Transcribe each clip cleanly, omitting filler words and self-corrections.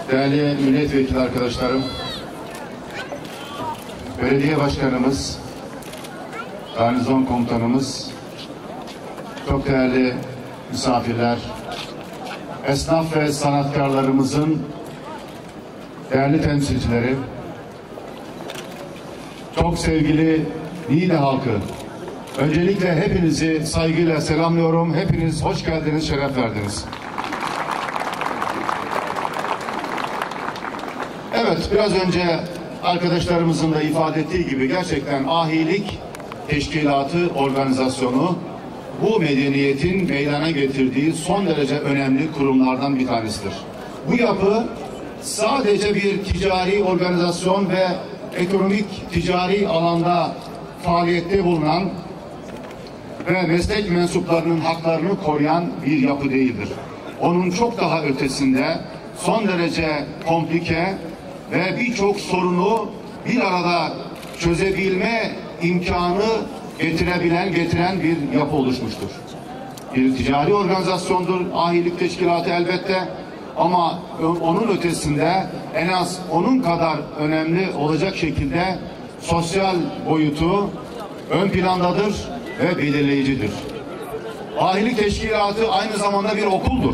Değerli milletvekili arkadaşlarım, belediye başkanımız, garnizon komutanımız, çok değerli misafirler, esnaf ve sanatkarlarımızın değerli temsilcileri, çok sevgili Niğde halkı, öncelikle hepinizi saygıyla selamlıyorum. Hepiniz hoş geldiniz, şeref verdiniz. Evet, biraz önce arkadaşlarımızın da ifade ettiği gibi gerçekten ahilik teşkilatı, organizasyonu bu medeniyetin meydana getirdiği son derece önemli kurumlardan bir tanesidir. Bu yapı sadece bir ticari organizasyon ve ekonomik ticari alanda faaliyette bulunan ve meslek mensuplarının haklarını koruyan bir yapı değildir. Onun çok daha ötesinde son derece komplike ve birçok sorunu bir arada çözebilme imkanı getiren bir yapı oluşmuştur. Bir ticari organizasyondur ahilik teşkilatı elbette, ama onun ötesinde en az onun kadar önemli olacak şekilde sosyal boyutu ön plandadır ve belirleyicidir. Ahilik teşkilatı aynı zamanda bir okuldur.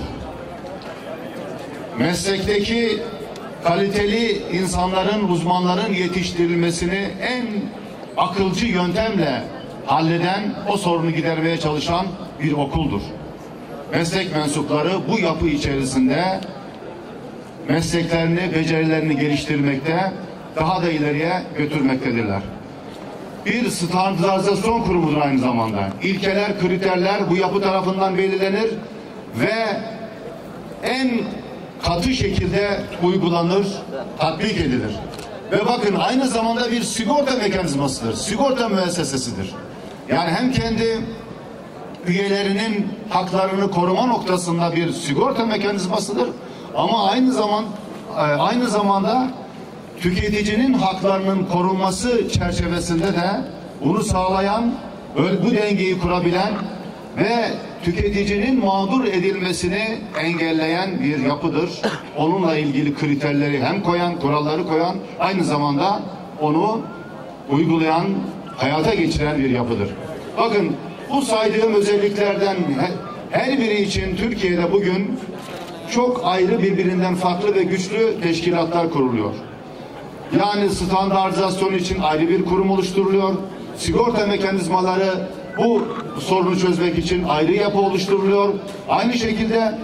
Meslekteki kaliteli insanların, uzmanların yetiştirilmesini en akılcı yöntemle halleden, o sorunu gidermeye çalışan bir okuldur. Meslek mensupları bu yapı içerisinde mesleklerini, becerilerini geliştirmekte, daha da ileriye götürmektedirler. Bir standartizasyon kurumudur aynı zamanda. İlkeler, kriterler bu yapı tarafından belirlenir ve en katı şekilde uygulanır, tatbik edilir. Ve bakın, aynı zamanda bir sigorta mekanizmasıdır, sigorta müessesesidir. Yani hem kendi üyelerinin haklarını koruma noktasında bir sigorta mekanizmasıdır, ama aynı zamanda tüketicinin haklarının korunması çerçevesinde de bunu sağlayan, bu dengeyi kurabilen ve tüketicinin mağdur edilmesini engelleyen bir yapıdır. Onunla ilgili kriterleri hem koyan, kuralları koyan, aynı zamanda onu uygulayan, hayata geçiren bir yapıdır. Bakın, bu saydığım özelliklerden her biri için Türkiye'de bugün çok ayrı, birbirinden farklı ve güçlü teşkilatlar kuruluyor. Yani standartizasyon için ayrı bir kurum oluşturuluyor. Sigorta mekanizmaları bu sorunu çözmek için ayrı yapı oluşturuluyor. Aynı şekilde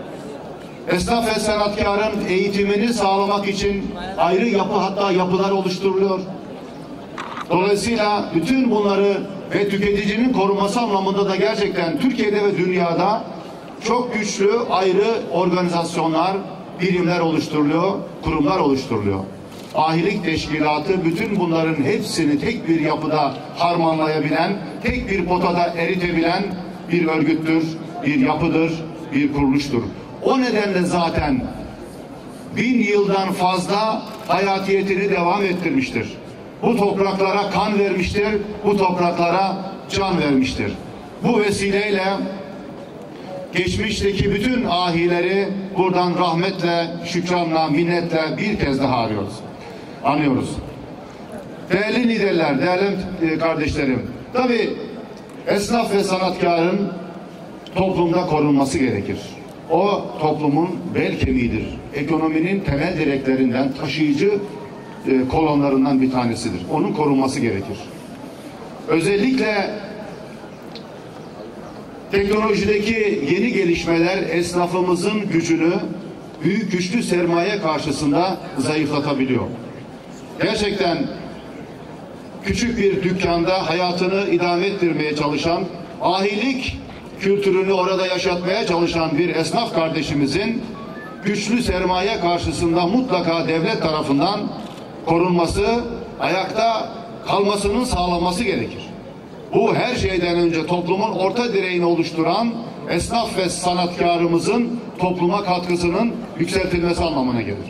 esnaf ve sanatkarın eğitimini sağlamak için ayrı yapı, hatta yapılar oluşturuluyor. Dolayısıyla bütün bunları ve tüketicinin korunması anlamında da gerçekten Türkiye'de ve dünyada çok güçlü ayrı organizasyonlar, birimler oluşturuluyor, kurumlar oluşturuluyor. Ahilik teşkilatı bütün bunların hepsini tek bir yapıda harmanlayabilen, tek bir potada eritebilen bir örgüttür, bir yapıdır, bir kuruluştur. O nedenle zaten 1000 yıldan fazla hayatiyetini devam ettirmiştir. Bu topraklara kan vermiştir, bu topraklara can vermiştir. Bu vesileyle geçmişteki bütün ahileri buradan rahmetle, şükranla, minnetle bir kez daha anıyoruz. Değerli liderler, değerli kardeşlerim, tabii esnaf ve sanatkarın toplumda korunması gerekir. O toplumun bel kemiğidir. Ekonominin temel direklerinden, taşıyıcı kolonlarından bir tanesidir. Onun korunması gerekir. Özellikle teknolojideki yeni gelişmeler esnafımızın gücünü büyük güçlü sermaye karşısında zayıflatabiliyor. Gerçekten küçük bir dükkanda hayatını idame ettirmeye çalışan, ahilik kültürünü orada yaşatmaya çalışan bir esnaf kardeşimizin güçlü sermaye karşısında mutlaka devlet tarafından korunması, ayakta kalmasının sağlanması gerekir. Bu her şeyden önce toplumun orta direğini oluşturan esnaf ve sanatkarımızın topluma katkısının yükseltilmesi anlamına gelir.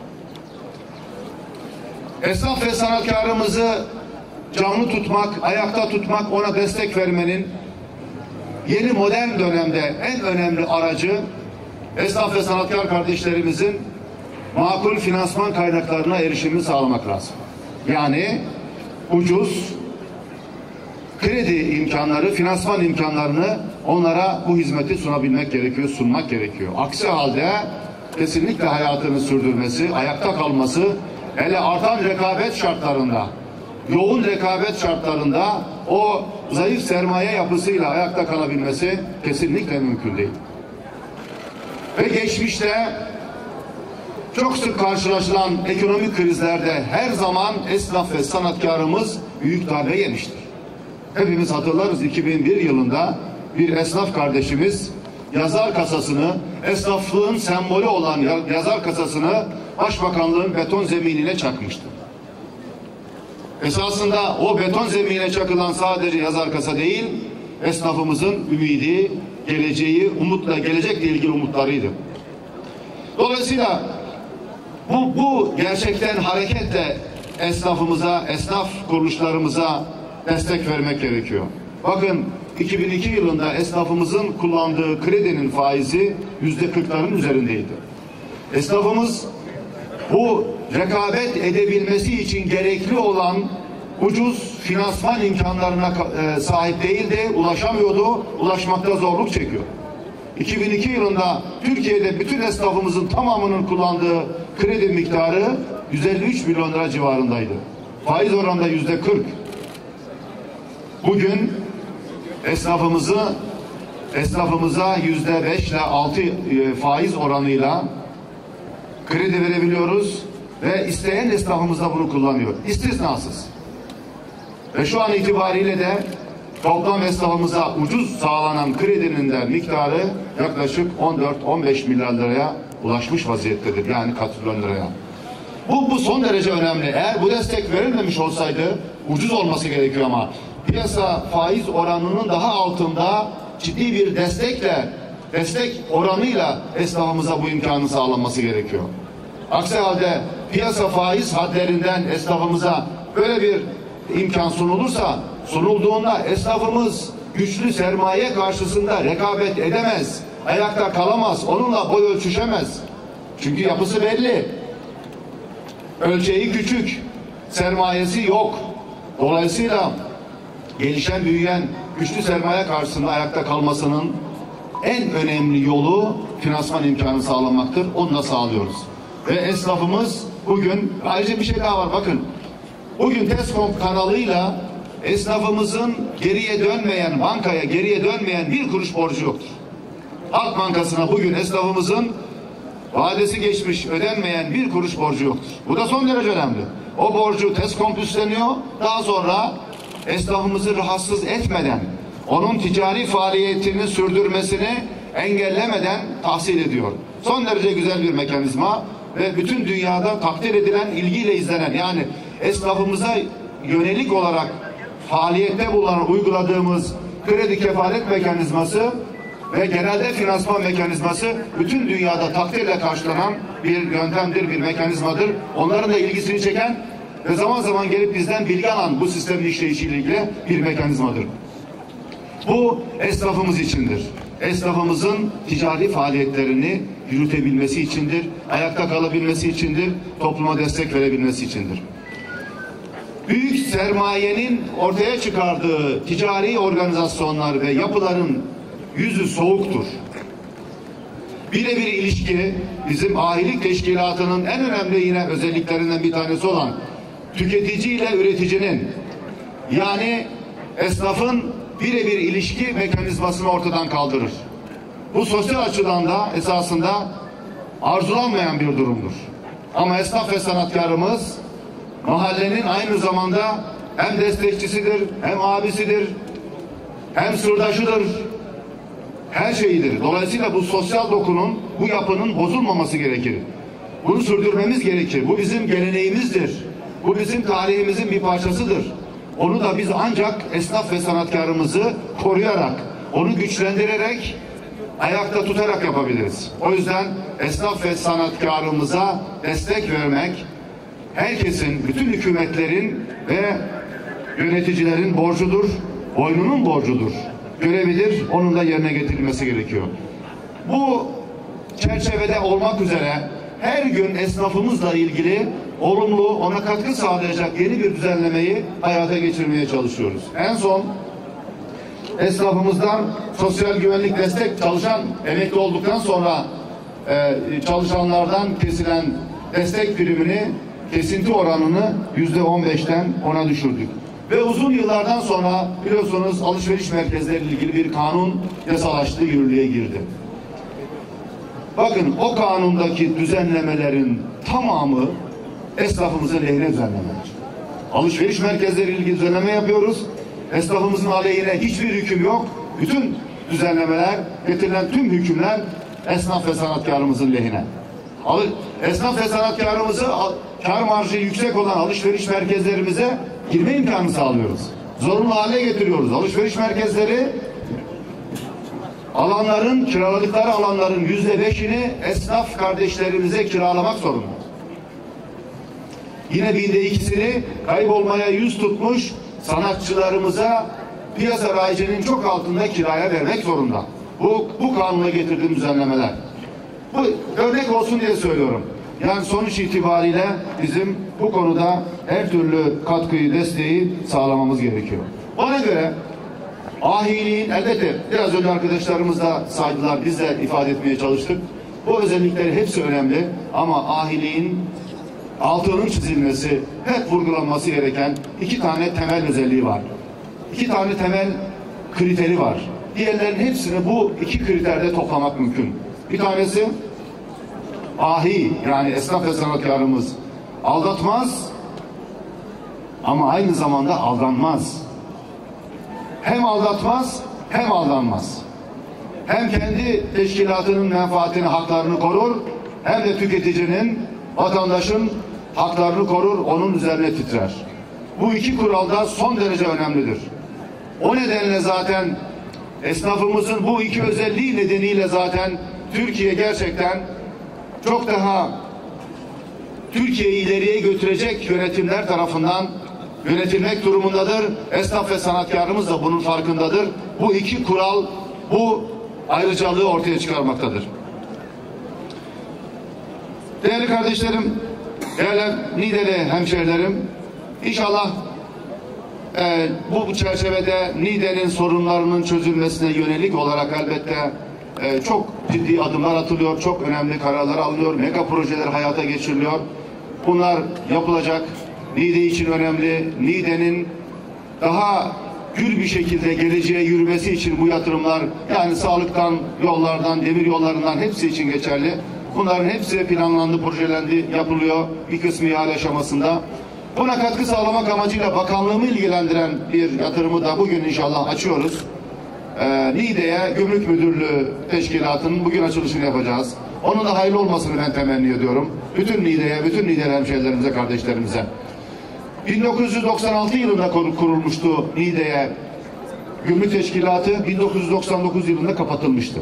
Esnaf ve sanatkarımızı canlı tutmak, ayakta tutmak, ona destek vermenin yeni modern dönemde en önemli aracı esnaf ve sanatkar kardeşlerimizin makul finansman kaynaklarına erişimini sağlamak lazım. Yani ucuz kredi imkanları, finansman imkanlarını onlara bu hizmeti sunabilmek gerekiyor, sunmak gerekiyor. Aksi halde kesinlikle hayatını sürdürmesi, ayakta kalması, hele artan rekabet şartlarında, yoğun rekabet şartlarında o zayıf sermaye yapısıyla ayakta kalabilmesi kesinlikle mümkün değil. Ve geçmişte çok sık karşılaşılan ekonomik krizlerde her zaman esnaf ve sanatkarımız büyük darbe yemiştir. Hepimiz hatırlarız, 2001 yılında bir esnaf kardeşimiz yazar kasasını, esnaflığın sembolü olan yazar kasasını Başbakanlığın beton zeminine çakmıştı. Esasında o beton zeminine çakılan sadece yazar kasa değil, esnafımızın ümidi, geleceği, umutla, gelecekle ilgili umutlarıydı. Dolayısıyla bu gerçekten hareketle esnafımıza, esnaf kuruluşlarımıza destek vermek gerekiyor. Bakın 2002 yılında esnafımızın kullandığı kredinin faizi %40'ların üzerindeydi. Esnafımız bu rekabet edebilmesi için gerekli olan ucuz finansman imkanlarına sahip değildi, ulaşamıyordu, ulaşmakta zorluk çekiyor. 2002 yılında Türkiye'de bütün esnafımızın tamamının kullandığı kredi miktarı 153 milyon lira civarındaydı. Faiz oranında %40. Bugün esnafımıza %5 ile 6 faiz oranıyla kredi verebiliyoruz ve isteyen esnafımız da bunu kullanıyor. İstisnasız. Ve şu an itibariyle de toplam esnafımıza ucuz sağlanan kredinin de miktarı yaklaşık 14-15 milyar liraya ulaşmış vaziyettedir. Yani katrilyon liraya. Bu son derece önemli. Eğer bu destek verilmemiş olsaydı ucuz olması gerekiyor ama piyasa faiz oranının daha altında ciddi bir destek oranıyla esnafımıza bu imkanın sağlanması gerekiyor. Aksi halde piyasa faiz hadlerinden esnafımıza böyle bir imkan sunulduğunda esnafımız güçlü sermaye karşısında rekabet edemez, ayakta kalamaz, onunla boy ölçüşemez. Çünkü yapısı belli. Ölçeği küçük, sermayesi yok. Dolayısıyla gelişen, büyüyen güçlü sermaye karşısında ayakta kalmasının en önemli yolu finansman imkanı sağlamaktır. Onu da sağlıyoruz. Ve esnafımız bugün, ayrıca bir şey daha var bakın. Bugün Teskom kanalıyla esnafımızın bankaya geriye dönmeyen bir kuruş borcu yoktur. Halk Bankası'na bugün esnafımızın vadesi geçmiş ödenmeyen bir kuruş borcu yoktur. Bu da son derece önemli. O borcu Teskom üstleniyor. Daha sonra esnafımızı rahatsız etmeden, onun ticari faaliyetini sürdürmesini engellemeden tahsil ediyor. Son derece güzel bir mekanizma ve bütün dünyada takdir edilen, ilgiyle izlenen, yani esnafımıza yönelik olarak faaliyette bulunan uyguladığımız kredi kefalet mekanizması ve genelde finansman mekanizması bütün dünyada takdirle karşılanan bir yöntemdir, bir mekanizmadır. Onların da ilgisini çeken ve zaman zaman gelip bizden bilgi alan bu sistemin işleyişiyle ilgili bir mekanizmadır. Bu esnafımız içindir. Esnafımızın ticari faaliyetlerini yürütebilmesi içindir, ayakta kalabilmesi içindir, topluma destek verebilmesi içindir. Büyük sermayenin ortaya çıkardığı ticari organizasyonlar ve yapıların yüzü soğuktur. Birebir ilişki bizim ahilik teşkilatının en önemli yine özelliklerinden bir tanesi olan tüketici ile üreticinin, yani esnafın birebir ilişki mekanizmasını ortadan kaldırır. Bu sosyal açıdan da esasında arzulanmayan bir durumdur. Ama esnaf ve sanatkarımız mahallenin aynı zamanda hem destekçisidir, hem abisidir, hem sırdaşıdır, her şeyidir. Dolayısıyla bu sosyal dokunun, bu yapının bozulmaması gerekir. Bunu sürdürmemiz gerekir. Bu bizim geleneğimizdir. Bu bizim tarihimizin bir parçasıdır. Onu da biz ancak esnaf ve sanatkarımızı koruyarak, onu güçlendirerek, ayakta tutarak yapabiliriz. O yüzden esnaf ve sanatkarımıza destek vermek herkesin, bütün hükümetlerin ve yöneticilerin borcudur, boynunun borcudur, görevidir, onun da yerine getirilmesi gerekiyor. Bu çerçevede olmak üzere her gün esnafımızla ilgili olumlu, ona katkı sağlayacak yeni bir düzenlemeyi hayata geçirmeye çalışıyoruz. En son esnafımızdan sosyal güvenlik destek çalışan, emekli olduktan sonra çalışanlardan kesilen destek primini, kesinti oranını %15'ten 10'a düşürdük. Ve uzun yıllardan sonra biliyorsunuz alışveriş merkezleriyle ilgili bir kanun yasalaştı, yürürlüğe girdi. Bakın o kanundaki düzenlemelerin tamamı esnafımızın lehine düzenlemeler. Alışveriş merkezleriyle ilgili düzenleme yapıyoruz. Esnafımızın aleyhine hiçbir hüküm yok. Bütün düzenlemeler, getirilen tüm hükümler esnaf ve sanatkarımızın lehine. Esnaf ve sanatkarımızı kar marjı yüksek olan alışveriş merkezlerimize girme imkanı sağlıyoruz. Zorunlu hale getiriyoruz. Alışveriş merkezleri alanların, kiraladıkları alanların %5'ini esnaf kardeşlerimize kiralamak zorunda. Yine %2'sini kaybolmaya yüz tutmuş sanatçılarımıza piyasa rayicinin çok altında kiraya vermek zorunda. Bu kanuna getirdiğim düzenlemeler. Bu örnek olsun diye söylüyorum. Yani sonuç itibariyle bizim bu konuda her türlü katkıyı, desteği sağlamamız gerekiyor. Ona göre ahiliğin, elbette biraz önce arkadaşlarımız da saydılar, biz de ifade etmeye çalıştık. Bu özellikleri hepsi önemli ama ahiliğin altının çizilmesi, hep vurgulanması gereken iki tane temel özelliği var. İki tane temel kriteri var. Diğerlerin hepsini bu iki kriterde toplamak mümkün. Bir tanesi ahi, yani esnaf ve sanatkarımız aldatmaz ama aynı zamanda aldanmaz. Hem aldatmaz hem aldanmaz. Hem kendi teşkilatının menfaatini, haklarını korur, hem de tüketicinin, vatandaşın haklarını korur, onun üzerine titrer. Bu iki kural da son derece önemlidir. O nedenle zaten esnafımızın bu iki özelliği nedeniyle zaten Türkiye gerçekten çok daha Türkiye'yi ileriye götürecek yönetimler tarafından yönetilmek durumundadır. Esnaf ve sanatkarımız da bunun farkındadır. Bu iki kural bu ayrıcalığı ortaya çıkarmaktadır. Değerli kardeşlerim, değerli Niğdeli hemşehrilerim, inşallah bu çerçevede Niğde'nin sorunlarının çözülmesine yönelik olarak elbette çok ciddi adımlar atılıyor, çok önemli kararlar alınıyor, mega projeler hayata geçiriliyor. Bunlar yapılacak. Niğde için önemli. Niğde'nin daha gür bir şekilde geleceğe yürümesi için bu yatırımlar, yani sağlıktan, yollardan, demir yollarından hepsi için geçerli. Bunların hepsi planlandı, projelendi, yapılıyor. Bir kısmı ihale aşamasında. Buna katkı sağlamak amacıyla bakanlığımı ilgilendiren bir yatırımı da bugün inşallah açıyoruz. Niğde'ye Gümrük Müdürlüğü Teşkilatı'nın bugün açılışını yapacağız. Onun da hayırlı olmasını ben temenni ediyorum. Bütün Niğde'ye, bütün Niğdeli hemşehrilerimize, kardeşlerimize. 1996 yılında kurulmuştu Niğde'ye Gümrük Teşkilatı, 1999 yılında kapatılmıştı.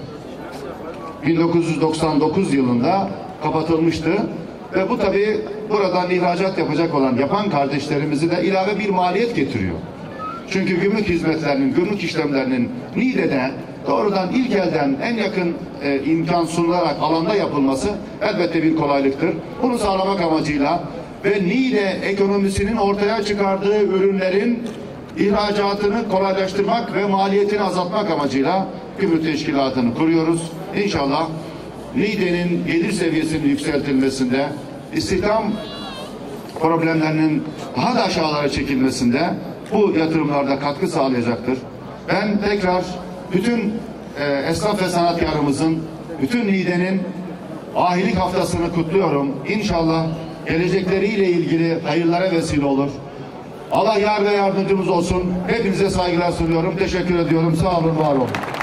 1999 yılında kapatılmıştı ve bu tabii buradan ihracat yapacak olan yapan kardeşlerimizi de ilave bir maliyet getiriyor. Çünkü gümrük hizmetlerinin, gümrük işlemlerinin Niğde'de doğrudan ilk elden en yakın imkan sunularak alanda yapılması elbette bir kolaylıktır. Bunu sağlamak amacıyla ve Niğde ekonomisinin ortaya çıkardığı ürünlerin ihracatını kolaylaştırmak ve maliyetini azaltmak amacıyla Gümrük Teşkilatı'nı kuruyoruz. İnşallah Niğde'nin gelir seviyesinin yükseltilmesinde, istihdam problemlerinin daha da aşağılara çekilmesinde bu yatırımlarda katkı sağlayacaktır. Ben tekrar bütün esnaf ve sanatkarımızın, bütün Niğde'nin ahilik haftasını kutluyorum. İnşallah gelecekleriyle ilgili hayırlara vesile olur. Allah yar ve yardımcımız olsun. Hepinize saygılar sunuyorum. Teşekkür ediyorum. Sağ olun, var olun.